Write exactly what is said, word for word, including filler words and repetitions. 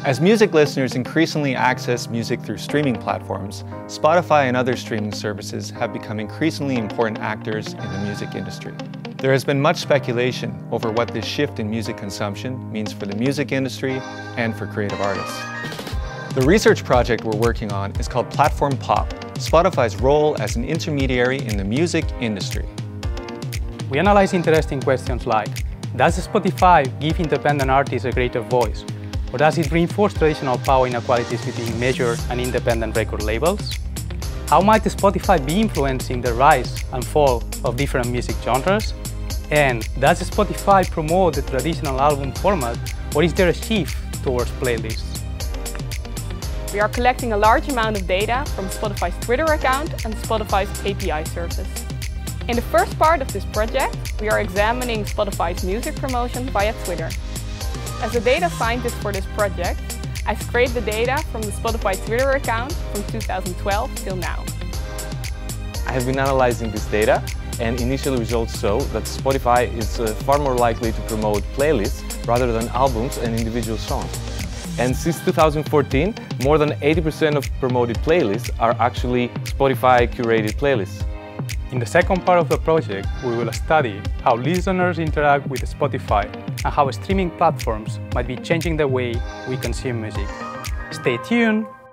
As music listeners increasingly access music through streaming platforms, Spotify and other streaming services have become increasingly important actors in the music industry. There has been much speculation over what this shift in music consumption means for the music industry and for creative artists. The research project we're working on is called Platform Pop, Spotify's role as an intermediary in the music industry. We analyze interesting questions like, does Spotify give independent artists a greater voice? Or does it reinforce traditional power inequalities between major and independent record labels? How might Spotify be influencing the rise and fall of different music genres? And does Spotify promote the traditional album format, or is there a shift towards playlists? We are collecting a large amount of data from Spotify's Twitter account and Spotify's A P I service. In the first part of this project, we are examining Spotify's music promotion via Twitter. As a data scientist for this project, I scraped the data from the Spotify Twitter account from two thousand twelve till now. I have been analyzing this data, and initial results show that Spotify is uh, far more likely to promote playlists rather than albums and individual songs. And since two thousand fourteen, more than eighty percent of promoted playlists are actually Spotify curated playlists. In the second part of the project, we will study how listeners interact with Spotify and how streaming platforms might be changing the way we consume music. Stay tuned!